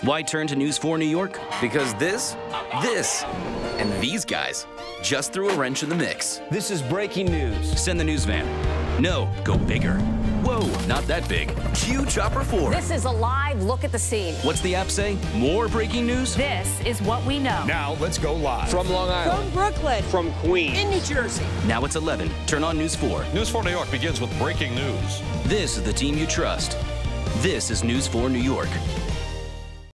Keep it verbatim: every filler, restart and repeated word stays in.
Why turn to News four New York? Because this, this, and these guys just threw a wrench in the mix. This is breaking news. Send the news van. No, go bigger. Whoa, not that big. Cue Chopper four. This is a live look at the scene. What's the app say? More breaking news? This is what we know. Now let's go live. From Long Island. From Brooklyn. From Queens. In New Jersey. Now it's eleven. Turn on News four. News four New York begins with breaking news. This is the team you trust. This is News four New York.